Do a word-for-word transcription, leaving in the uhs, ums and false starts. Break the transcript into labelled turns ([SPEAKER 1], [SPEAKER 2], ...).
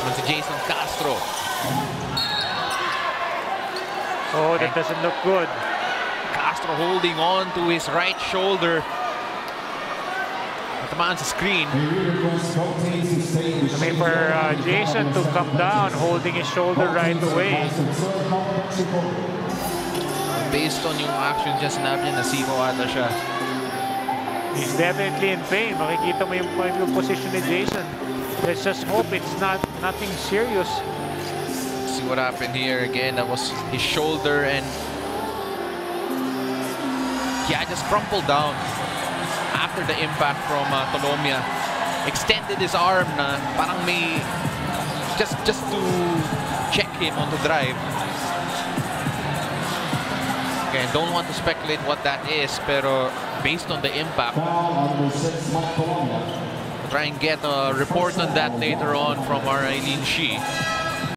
[SPEAKER 1] naman si Jayson Castro.
[SPEAKER 2] Oh, that doesn't look good.
[SPEAKER 1] Castro holding on to his right shoulder. Natamaan sa screen.
[SPEAKER 2] I mean, for uh, Jayson to come down holding his shoulder right away.
[SPEAKER 1] Based on yung actions niya, sinabi niya na siko ata siya.
[SPEAKER 2] He's definitely in pain. Makikita mo yung, yung position ni Jayson. Let's just hope it's not nothing serious.
[SPEAKER 1] See what happened here again. That was his shoulder, and yeah, just crumpled down after the impact from uh, Tolomia. Extended his arm na parang may just just to check him on the drive. Again, don't want to speculate what that is, pero based on the impact, we'll try and get a report on that later on from our Eileen Shi.